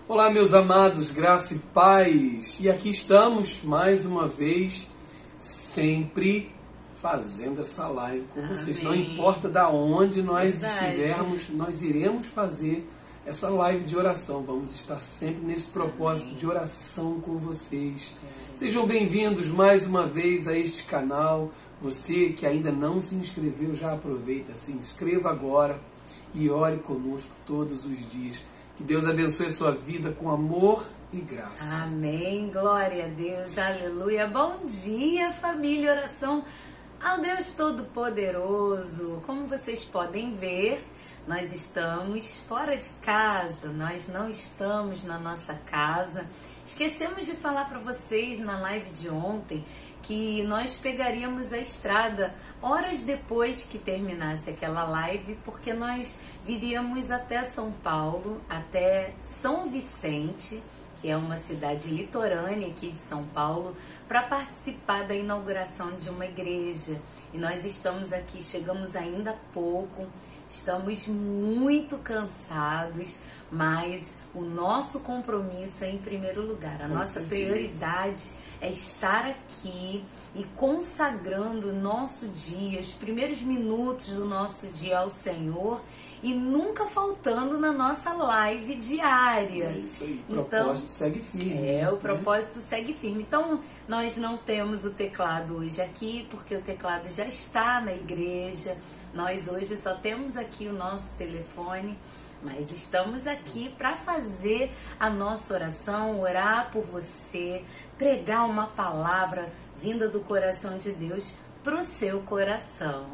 Olá, meus amados, graça e paz. E aqui estamos mais uma vez, sempre fazendo essa live com vocês. Não importa da onde nós estivermos, nós iremos fazer essa live de oração. Vamos estar sempre nesse propósito de oração com vocês. Sejam bem-vindos mais uma vez a este canal. Você que ainda não se inscreveu, já aproveita, se inscreva agora e ore conosco todos os dias. Que Deus abençoe a sua vida com amor e graça. Amém, glória a Deus, aleluia. Bom dia, família, oração ao Deus Todo-Poderoso. Como vocês podem ver, nós estamos fora de casa, nós não estamos na nossa casa. Esquecemos de falar para vocês na live de ontem que nós pegaríamos a estrada horas depois que terminasse aquela live, porque nós viríamos até São Paulo, até São Vicente, que é uma cidade litorânea aqui de São Paulo, para participar da inauguração de uma igreja. E nós estamos aqui, chegamos ainda há pouco, estamos muito cansados, mas o nosso compromisso é em primeiro lugar. A nossa prioridade é estar aqui e consagrando o nosso dia, os primeiros minutos do nosso dia ao Senhor e nunca faltando na nossa live diária. É isso aí, o propósito segue firme. O propósito segue firme. Então, nós não temos o teclado hoje aqui, porque o teclado já está na igreja. Nós hoje só temos aqui o nosso telefone, mas estamos aqui para fazer a nossa oração, orar por você, pregar uma palavra vinda do coração de Deus para o seu coração.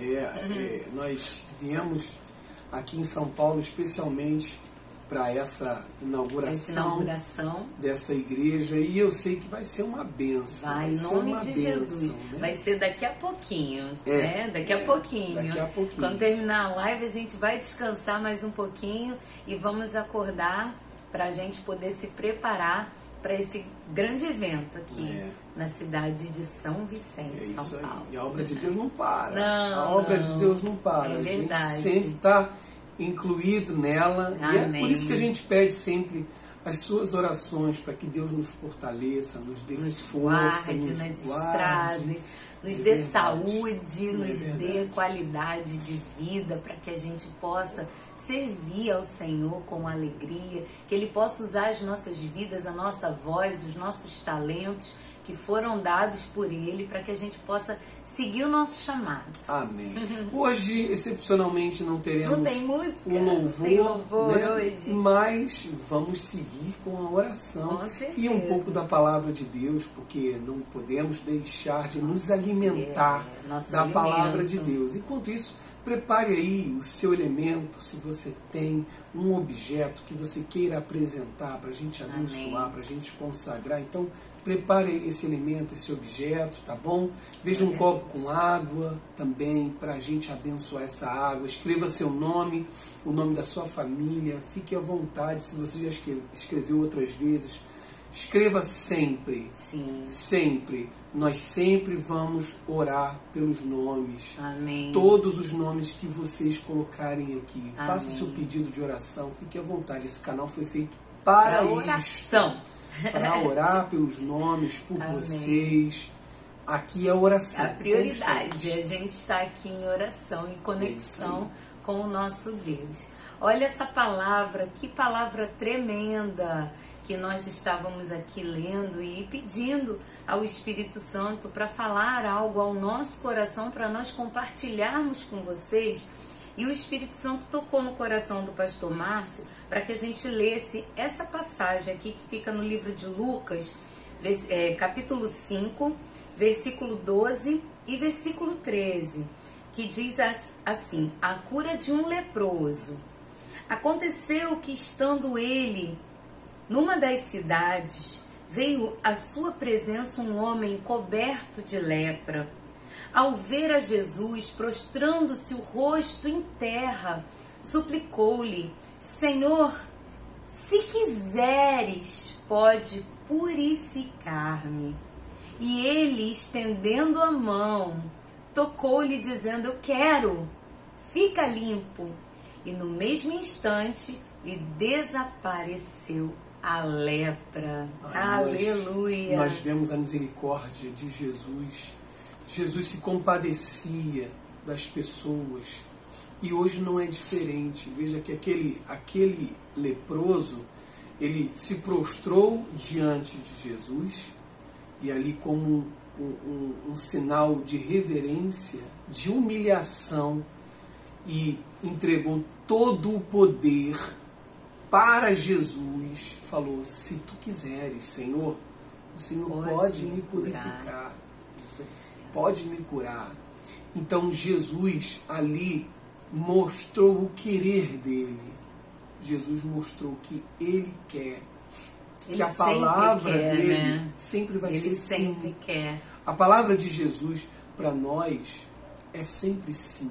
Nós viemos aqui em São Paulo especialmente para essa inauguração dessa igreja, e eu sei que vai ser uma bênção. Vai, em nome de Jesus. Né? Vai ser daqui a pouquinho, né? Daqui a pouquinho. Quando terminar a live, a gente vai descansar mais um pouquinho e vamos acordar para a gente poder se preparar para esse grande evento aqui na cidade de São Vicente, São Paulo. E a obra de Deus não para. A obra de Deus não para. É verdade. A gente sempre está incluído nela. Amém. E é por isso que a gente pede sempre as suas orações para que Deus nos fortaleça, nos dê força, nos nas guarde, estradas, nos dê saúde, nos dê qualidade de vida, para que a gente possa servir ao Senhor com alegria, que Ele possa usar as nossas vidas, a nossa voz, os nossos talentos que foram dados por Ele, para que a gente possa seguir o nosso chamado. Amém. Hoje, excepcionalmente, não teremos o louvor, né? Hoje. Mas vamos seguir com a oração e um pouco da palavra de Deus, porque não podemos deixar de nos alimentar da palavra de Deus. Enquanto isso, prepare aí o seu elemento, se você tem um objeto que você queira apresentar para a gente abençoar, para a gente consagrar. Então, prepare aí esse elemento, esse objeto, tá bom? Veja um copo com água também para a gente abençoar essa água. Escreva seu nome, o nome da sua família. Fique à vontade, se você já escreveu outras vezes. Escreva sempre. Sim. Sempre. Nós sempre vamos orar pelos nomes. Amém. Todos os nomes que vocês colocarem aqui. Amém. Faça seu pedido de oração. Fique à vontade. Esse canal foi feito para oração. Para orar pelos nomes, por vocês. Aqui é oração. A prioridade é a gente estar aqui em oração, em conexão com o nosso Deus. Olha essa palavra, que palavra tremenda que nós estávamos aqui lendo e pedindo ao Espírito Santo para falar algo ao nosso coração, para nós compartilharmos com vocês. E o Espírito Santo tocou no coração do pastor Márcio para que a gente lesse essa passagem aqui que fica no livro de Lucas, capítulo 5, versículo 12 e versículo 13, que diz assim: a cura de um leproso. Aconteceu que, estando ele numa das cidades, veio à sua presença um homem coberto de lepra. Ao ver a Jesus, prostrando-se o rosto em terra, suplicou-lhe: Senhor, se quiseres, pode purificar-me. E ele, estendendo a mão, tocou-lhe, dizendo: eu quero, fica limpo. E no mesmo instante lhe desapareceu a lepra. Aleluia! Nós vemos a misericórdia de Jesus. Jesus se compadecia das pessoas. E hoje não é diferente. Veja que aquele leproso, ele se prostrou diante de Jesus, e ali como um sinal de reverência, de humilhação, e entregou todo o poder para Jesus. Falou: se tu quiseres, Senhor, o Senhor pode me purificar, pode me curar. Então Jesus ali mostrou o querer dele. Jesus mostrou que ele quer. Que a palavra dele sempre vai ser sim. Ele sempre quer. A palavra de Jesus para nós é sempre sim.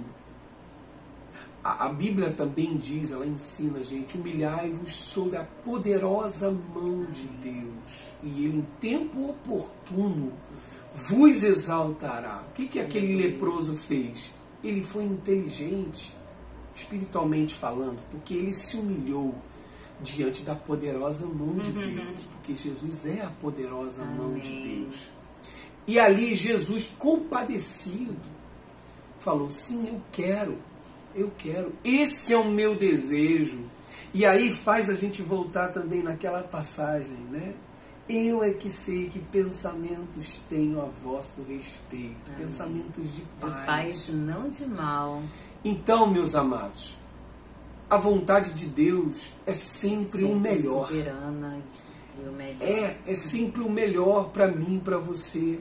A Bíblia também diz, ela ensina a gente: humilhai-vos sob a poderosa mão de Deus, e Ele em tempo oportuno vos exaltará. O que aquele leproso fez? Ele foi inteligente, espiritualmente falando, porque ele se humilhou diante da poderosa mão de Deus, porque Jesus é a poderosa mão de Deus. E ali Jesus, compadecido, falou: sim, eu quero, esse é o meu desejo. E aí faz a gente voltar também naquela passagem, né? Eu é que sei que pensamentos tenho a vosso respeito, pensamentos de paz, não de mal. Então, meus amados, a vontade de Deus é sempre o melhor. Soberana e o melhor. É sempre o melhor para mim, para você.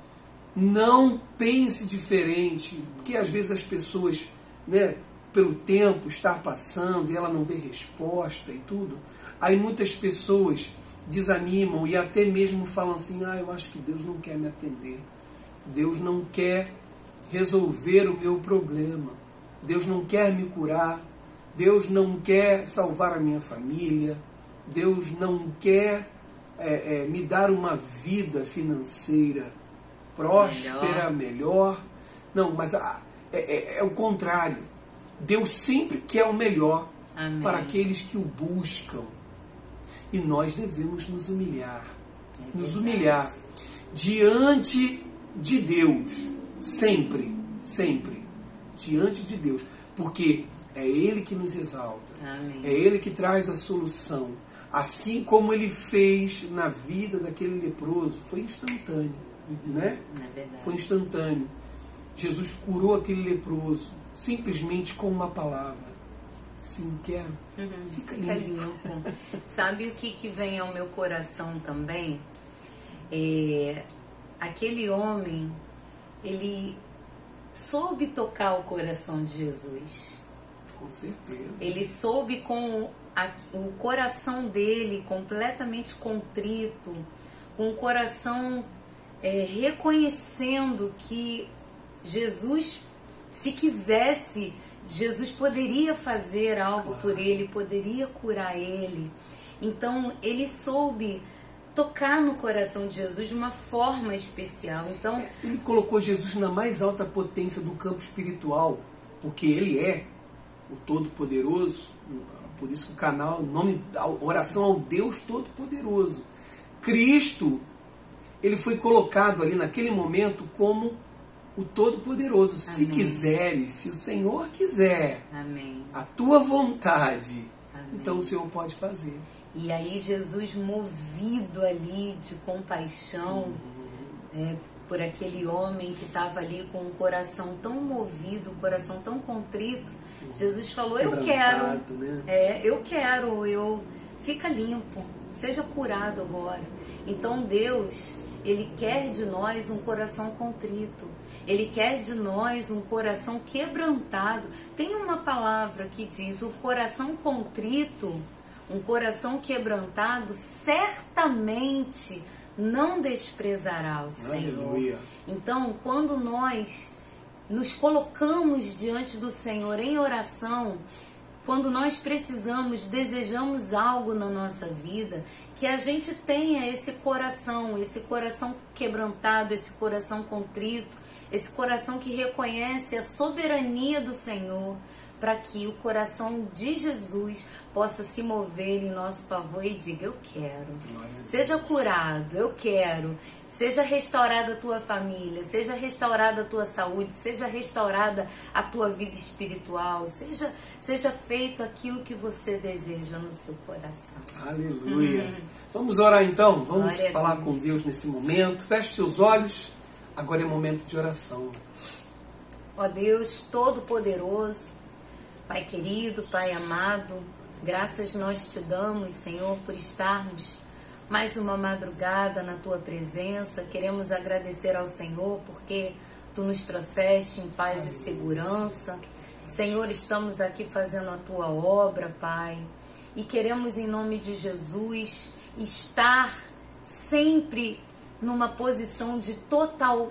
Não pense diferente, porque às vezes as pessoas, né, pelo tempo estar passando e ela não vê resposta e tudo, aí muitas pessoas desanimam e até mesmo falam assim: eu acho que Deus não quer me atender, Deus não quer resolver o meu problema, Deus não quer me curar, Deus não quer salvar a minha família, Deus não quer me dar uma vida financeira próspera, melhor. Não, mas é o contrário. Deus sempre quer o melhor para aqueles que o buscam. E nós devemos nos humilhar. Nos humilhar diante de Deus. Sempre, sempre. Diante de Deus. Porque é Ele que nos exalta. É Ele que traz a solução. Assim como Ele fez na vida daquele leproso. Foi instantâneo. Né? Foi instantâneo. Jesus curou aquele leproso simplesmente com uma palavra: sim, quero. Fica limpo. Sabe o que vem ao meu coração também? Aquele homem, ele soube tocar o coração de Jesus. Com certeza. Ele soube, com o coração dele completamente contrito, com o coração reconhecendo que Jesus, se quisesse, Jesus poderia fazer algo por ele, poderia curar ele. Então ele soube tocar no coração de Jesus de uma forma especial. Então ele colocou Jesus na mais alta potência do campo espiritual, porque ele é o Todo-Poderoso. Por isso que o canal, o nome, a oração ao Deus Todo-Poderoso. Cristo, ele foi colocado ali naquele momento como o Todo-Poderoso. Se quiseres, se o Senhor quiser, a tua vontade, então o Senhor pode fazer. E aí Jesus, movido ali de compaixão por aquele homem que estava ali com um coração tão movido, um coração tão contrito, Jesus falou: eu quero, né? Eu quero, fica limpo, seja curado agora. Então Deus, Ele quer de nós um coração contrito. Ele quer de nós um coração quebrantado. Tem uma palavra que diz: o coração contrito, um coração quebrantado, certamente não desprezará o Senhor. Aleluia. Então, quando nós nos colocamos diante do Senhor em oração, quando nós precisamos, desejamos algo na nossa vida, que a gente tenha esse coração quebrantado, esse coração contrito, esse coração que reconhece a soberania do Senhor, para que o coração de Jesus possa se mover em nosso favor e diga: eu quero. Seja curado, eu quero. Seja restaurada a tua família, seja restaurada a tua saúde, seja restaurada a tua vida espiritual, seja feito aquilo que você deseja no seu coração. Aleluia. Vamos orar então, vamos falar com Deus nesse momento. Feche seus olhos, agora é momento de oração. Ó Deus Todo-Poderoso, Pai querido, Pai amado, graças nós te damos, Senhor, por estarmos mais uma madrugada na tua presença. Queremos agradecer ao Senhor porque tu nos trouxeste em paz e segurança. Senhor, estamos aqui fazendo a tua obra, Pai, e queremos em nome de Jesus estar sempre numa posição de total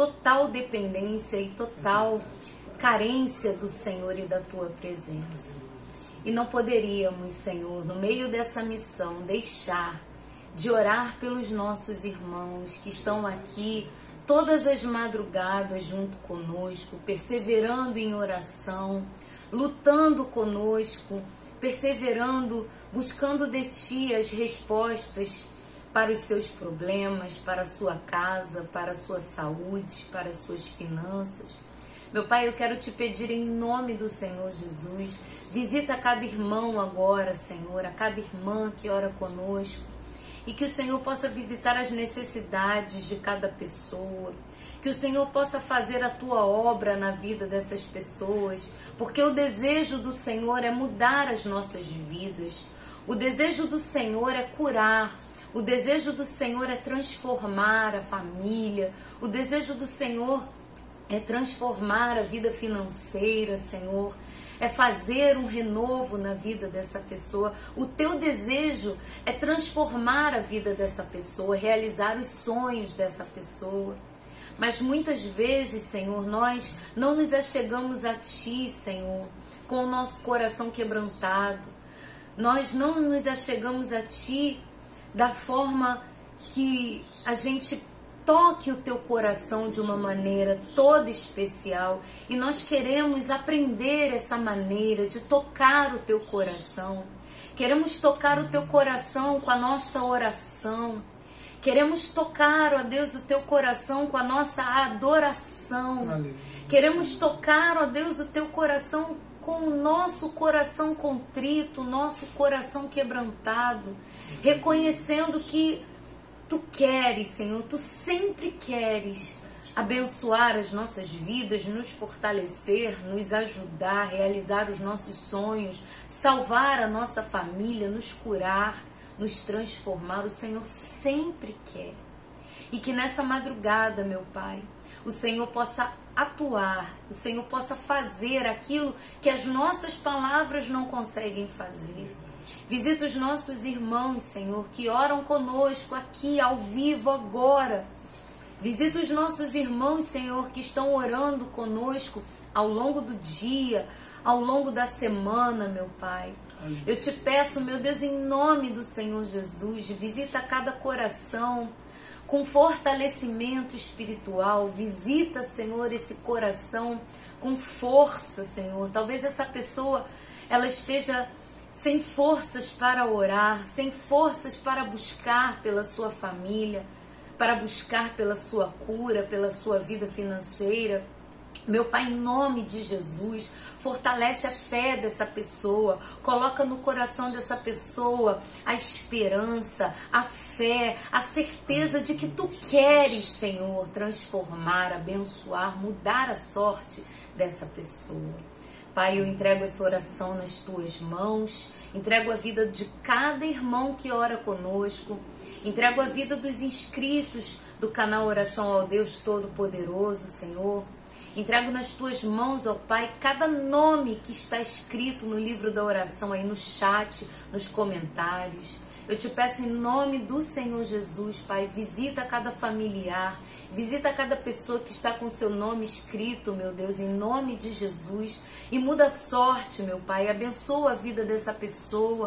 dependência e total carência do Senhor e da tua presença. E não poderíamos, Senhor, no meio dessa missão, deixar de orar pelos nossos irmãos que estão aqui todas as madrugadas junto conosco, perseverando em oração, lutando conosco, perseverando, buscando de Ti as respostas para os seus problemas, para a sua casa, para a sua saúde, para as suas finanças. Meu Pai, eu quero te pedir em nome do Senhor Jesus, visita cada irmão agora, Senhor, a cada irmã que ora conosco, e que o Senhor possa visitar as necessidades de cada pessoa, que o Senhor possa fazer a tua obra na vida dessas pessoas, porque o desejo do Senhor é mudar as nossas vidas, o desejo do Senhor é curar, o desejo do Senhor é transformar a família, o desejo do Senhor é transformar a vida financeira, Senhor, é fazer um renovo na vida dessa pessoa. O teu desejo é transformar a vida dessa pessoa, realizar os sonhos dessa pessoa. Mas muitas vezes, Senhor, nós não nos achegamos a Ti, Senhor, com o nosso coração quebrantado. Nós não nos achegamos a Ti da forma que a gente toque o teu coração de uma maneira toda especial, e nós queremos aprender essa maneira de tocar o teu coração. Queremos tocar o teu coração com a nossa oração. Queremos tocar, ó Deus, o teu coração com a nossa adoração. Aleluia. Queremos tocar, ó Deus, o teu coração com o nosso coração contrito, o nosso coração quebrantado, reconhecendo que Tu queres, Senhor, Tu sempre queres abençoar as nossas vidas, nos fortalecer, nos ajudar, realizar os nossos sonhos, salvar a nossa família, nos curar, nos transformar. O Senhor sempre quer. E que nessa madrugada, meu Pai, o Senhor possa atuar, o Senhor possa fazer aquilo que as nossas palavras não conseguem fazer. Visita os nossos irmãos, Senhor, que oram conosco aqui, ao vivo, agora. Visita os nossos irmãos, Senhor, que estão orando conosco ao longo do dia, ao longo da semana, meu Pai. Eu te peço, meu Deus, em nome do Senhor Jesus, visita cada coração com fortalecimento espiritual. Visita, Senhor, esse coração com força, Senhor. Talvez essa pessoa, ela esteja sem forças para orar, sem forças para buscar pela sua família, para buscar pela sua cura, pela sua vida financeira. Meu Pai, em nome de Jesus, fortalece a fé dessa pessoa, coloca no coração dessa pessoa a esperança, a fé, a certeza de que Tu queres, Senhor, transformar, abençoar, mudar a sorte dessa pessoa. Pai, eu entrego essa oração nas Tuas mãos, entrego a vida de cada irmão que ora conosco, entrego a vida dos inscritos do canal Oração ao Deus Todo-Poderoso, Senhor. Entrego nas Tuas mãos, ó Pai, cada nome que está escrito no livro da oração aí no chat, nos comentários. Eu te peço em nome do Senhor Jesus, Pai, visita cada familiar, visita cada pessoa que está com seu nome escrito, meu Deus, em nome de Jesus, e muda a sorte, meu Pai, abençoa a vida dessa pessoa,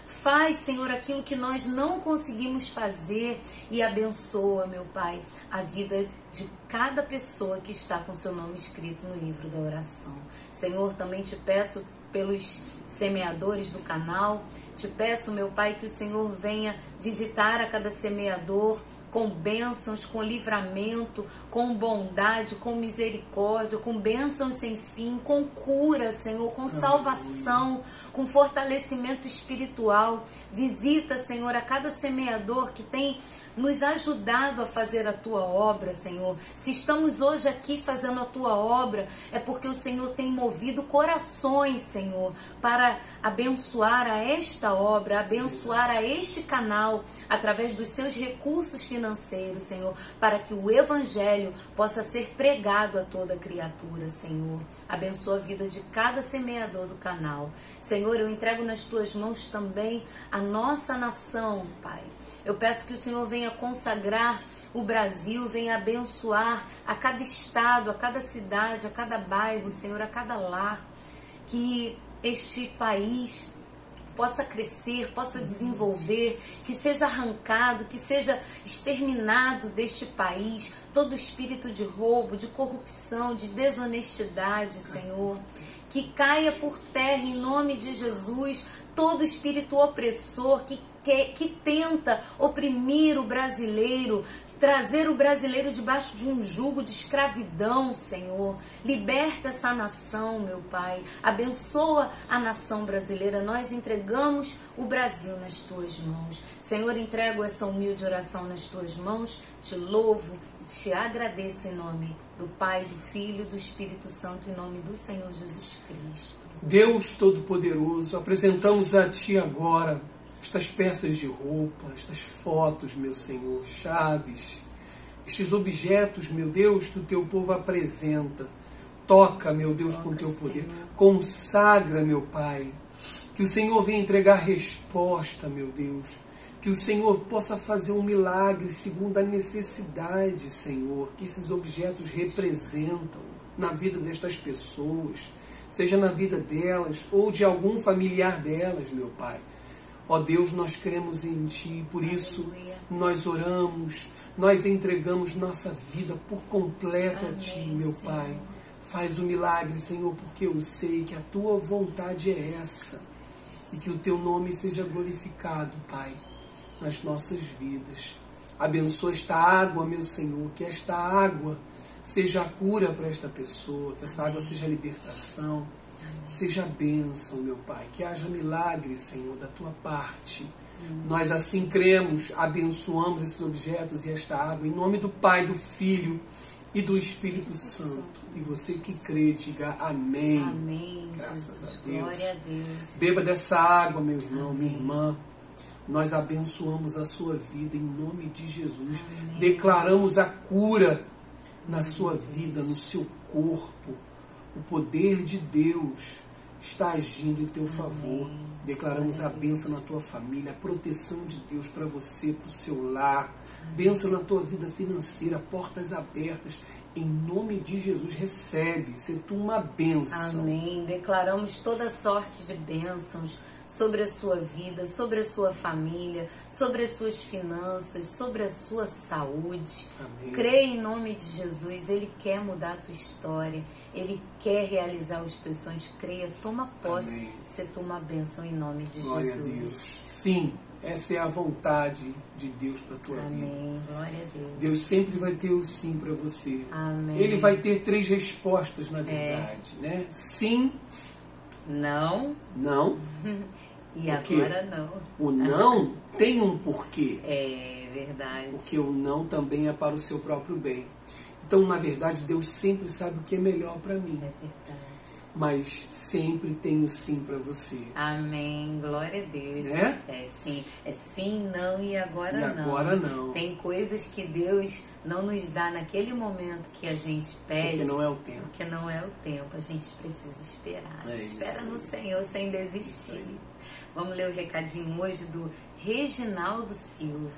Faz, Senhor, aquilo que nós não conseguimos fazer e abençoa, meu Pai, a vida de cada pessoa que está com seu nome escrito no livro da oração. Senhor, também te peço pelos semeadores do canal, te peço, meu Pai, que o Senhor venha visitar a cada semeador com bênçãos, com livramento, com bondade, com misericórdia, com bênçãos sem fim, com cura, Senhor, com salvação, com fortalecimento espiritual. Visita, Senhor, a cada semeador que tem nos ajudado a fazer a Tua obra, Senhor. Se estamos hoje aqui fazendo a Tua obra, é porque o Senhor tem movido corações, Senhor, para abençoar a esta obra, abençoar a este canal, através dos seus recursos financeiros, Senhor, para que o Evangelho possa ser pregado a toda criatura, Senhor. Abençoa a vida de cada semeador do canal. Senhor, eu entrego nas Tuas mãos também a nossa nação, Pai. Eu peço que o Senhor venha consagrar o Brasil, venha abençoar a cada estado, a cada cidade, a cada bairro, Senhor, a cada lar. Que este país possa crescer, possa desenvolver, que seja arrancado, que seja exterminado deste país todo espírito de roubo, de corrupção, de desonestidade, Senhor. Que caia por terra, em nome de Jesus, todo espírito opressor que tenta oprimir o brasileiro, trazer o brasileiro debaixo de um jugo de escravidão, Senhor. Liberta essa nação, meu Pai. Abençoa a nação brasileira. Nós entregamos o Brasil nas Tuas mãos. Senhor, entrego essa humilde oração nas Tuas mãos. Te louvo e te agradeço em nome do Pai, do Filho e do Espírito Santo, em nome do Senhor Jesus Cristo. Deus Todo-Poderoso, apresentamos a Ti agora estas peças de roupa, estas fotos, meu Senhor, chaves, estes objetos, meu Deus, que o Teu povo apresenta. Toca, meu Deus, com o Teu poder. Consagra, meu Pai. Que o Senhor venha entregar resposta, meu Deus. Que o Senhor possa fazer um milagre segundo a necessidade, Senhor, que esses objetos representam na vida destas pessoas, seja na vida delas ou de algum familiar delas, meu Pai. Ó Deus, nós cremos em Ti, por isso nós oramos, nós entregamos nossa vida por completo a Ti, meu Pai. Faz o milagre, Senhor, porque eu sei que a Tua vontade é essa e que o Teu nome seja glorificado, Pai, nas nossas vidas. Abençoa esta água, meu Senhor, que esta água seja a cura para esta pessoa, que essa água seja a libertação, seja a bênção, meu Pai, que haja milagre, Senhor, da Tua parte. Nós assim cremos, abençoamos esses objetos e esta água, em nome do Pai, do Filho e do Espírito Santo. E você que crê, diga amém. Amém. Graças a Deus. Glória a Deus. Beba dessa água, meu irmão, minha irmã. Nós abençoamos a sua vida em nome de Jesus. Amém. Declaramos a cura na sua vida, no seu corpo. O poder de Deus está agindo em teu favor. Declaramos a bênção na tua família, a proteção de Deus para você, para o seu lar. Bênção na tua vida financeira, portas abertas. Em nome de Jesus, recebe. Ser tu uma bênção. Amém. Declaramos toda sorte de bênçãos sobre a sua vida, sobre a sua família, sobre as suas finanças, sobre a sua saúde. Amém. Creia em nome de Jesus. Ele quer mudar a tua história. Ele quer realizar os teus sonhos. Creia, toma posse. Amém. Você toma a bênção em nome de Glória Jesus. a Deus. Sim, essa é a vontade de Deus para a tua vida. Amém. Glória a Deus. Deus sempre vai ter o sim para você. Amém. Ele vai ter 3 respostas, na verdade, né? Sim. Não. Não. E agora não. O não tem um porquê. É verdade. Porque o não também é para o seu próprio bem. Então, na verdade, Deus sempre sabe o que é melhor para mim. É verdade. Mas sempre tem o sim para você. Amém. Glória a Deus. É? É sim. É sim, não e agora não. E agora não. Tem coisas que Deus não nos dá naquele momento que a gente pede. Porque não é o tempo. Porque não é o tempo. A gente precisa esperar. É Espera isso. no Senhor sem desistir. Vamos ler o recadinho hoje do Reginaldo Silva.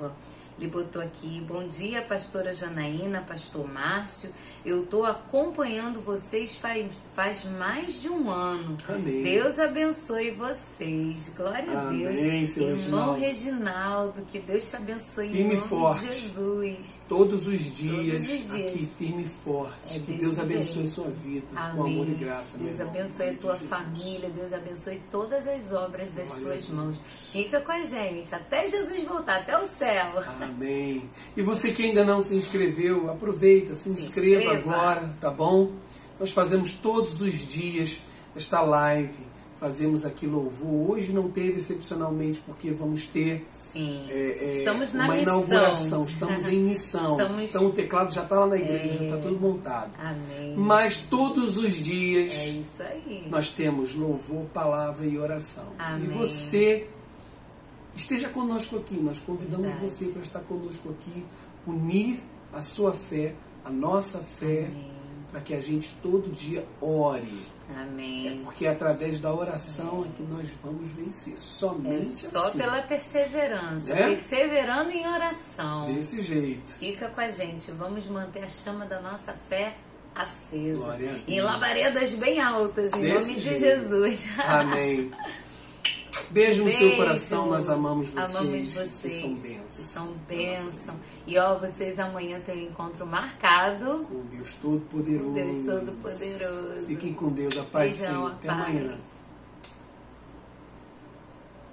Ele botou aqui: bom dia, pastora Janaína, pastor Márcio. Eu estou acompanhando vocês faz mais de um ano. Amém. Deus abençoe vocês. Glória Amém, a Deus. seu Irmão Reginaldo, que Deus te abençoe firme em e nome forte. de Jesus. Todos os dias, Todos os dias. aqui firme e forte. É que Deus abençoe jeito. sua vida, Amém. com amor e graça. Deus meu irmão. abençoe a tua família, Deus abençoe todas as obras das tuas mãos. Fica com a gente, até Jesus voltar, até o céu. Amém. E você que ainda não se inscreveu, aproveita, se inscreva agora, tá bom? Nós fazemos todos os dias esta live, fazemos aqui louvor. Hoje não teve excepcionalmente porque vamos ter estamos na uma missão. Inauguração, estamos em missão. Então o teclado já está lá na igreja, já está tudo montado. Amém. Mas todos os dias isso aí. Nós temos louvor, palavra e oração. Amém. E você esteja conosco aqui, nós convidamos Verdade. você para estar conosco aqui, unir a sua fé, a nossa fé, para que a gente todo dia ore. Amém. É porque através da oração é que nós vamos vencer. Somente só assim. pela perseverança. É? Perseverando em oração. Desse jeito. Fica com a gente. Vamos manter a chama da nossa fé acesa. Glória a Deus. Em labaredas bem altas, em Desse nome de jeito. Jesus. Amém. Beijo no seu coração, nós amamos vocês. Amamos vocês. Vocês são bênçãos. Vocês são bênção. E ó, vocês amanhã têm um encontro marcado. Com Deus Todo-Poderoso. Deus Todo-Poderoso. Fiquem com Deus, a paz. Beijão, Até a paz. amanhã.